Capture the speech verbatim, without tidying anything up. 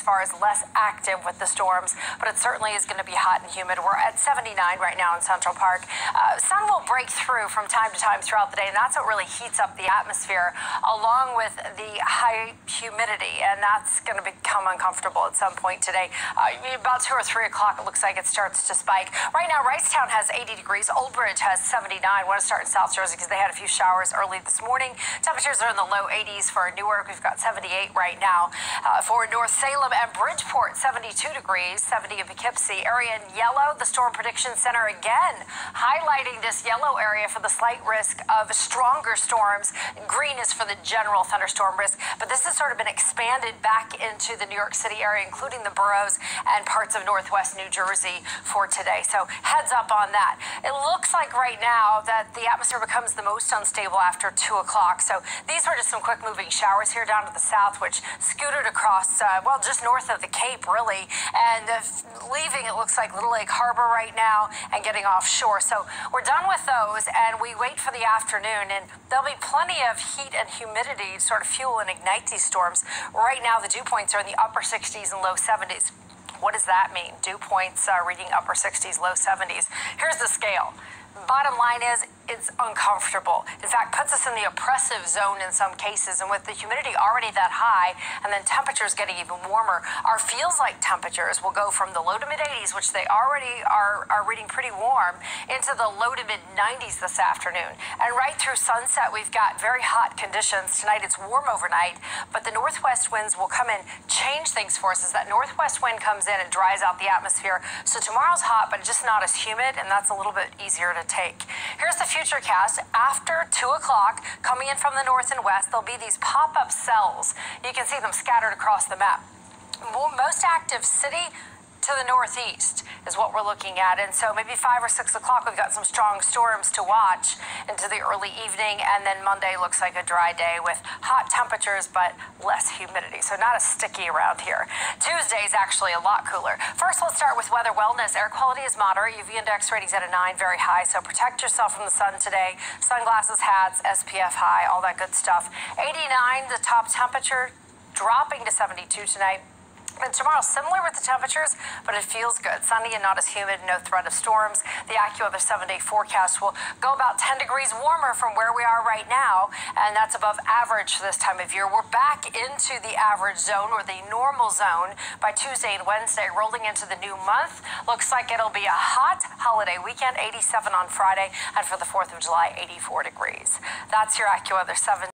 far as less active with the storms, but it certainly is going to be hot and humid. We're at seventy-nine right now in Central Park. Uh, sun will break through from time to time throughout the day, and that's what really heats up the atmosphere, along with the high humidity, and that's going to become uncomfortable at some point today. Uh, about two or three o'clock, it looks like it starts to spike. Right now, Ricetown has eighty degrees. Old Bridge has seventy-nine. I want to start in South Jersey because they had a few showers early this morning. Temperatures are in the low eighties for Newark. We've got seventy-eight right now. Uh, for North Salem and Bridgeport, seventy-two degrees, seventy in Poughkeepsie. Area in yellow, the Storm Prediction Center again highlighting this yellow area for the slight risk of stronger storms. Green is for the general thunderstorm risk, but this has sort of been expanded back into the New York City area, including the boroughs and parts of northwest New Jersey for today. So heads up on that. It looks like right now that the atmosphere becomes the most unstable after two o'clock. So these were just some quick moving showers here down to the south, which scooted across, uh, well, just north of the Cape, really, and uh, leaving, it looks like, Little Lake Harbor right now and getting offshore. So we're done with those, and we wait for the afternoon, and there'll be plenty of heat and humidity to sort of fuel and ignite these storms. Right now, the dew points are in the upper sixties and low seventies. What does that mean? Dew points uh, reading upper sixties, low seventies. Here's the scale. Bottom line is, it's uncomfortable. In fact, puts us in the oppressive zone in some cases, and with the humidity already that high, and then temperatures getting even warmer, our feels-like temperatures will go from the low to mid-eighties, which they already are, are reading pretty warm, into the low to mid-nineties this afternoon. And right through sunset, we've got very hot conditions. Tonight, it's warm overnight, but the northwest winds will come in, change things for us. As that northwest wind comes in, it dries out the atmosphere. So tomorrow's hot, but just not as humid, and that's a little bit easier to take. Here's the futurecast. After two o'clock, coming in from the north and west, there'll be these pop-up cells. You can see them scattered across the map. Most active city to the northeast is what we're looking at, and so maybe five or six o'clock we've got some strong storms to watch into the early evening, and then Monday looks like a dry day with hot temperatures but less humidity, so not as sticky around here. Tuesday is actually a lot cooler. First, let's start with weather wellness. Air quality is moderate. U V index ratings at a nine, very high, so protect yourself from the sun today. Sunglasses, hats, S P F high, all that good stuff. eighty-nine, the top temperature, dropping to seventy-two tonight. And tomorrow, similar with the temperatures, but it feels good. Sunny and not as humid, no threat of storms. The AccuWeather seven-day forecast will go about ten degrees warmer from where we are right now, and that's above average for this time of year. We're back into the average zone, or the normal zone, by Tuesday and Wednesday, rolling into the new month. Looks like it'll be a hot holiday weekend, eighty-seven on Friday, and for the fourth of July, eighty-four degrees. That's your AccuWeather seven.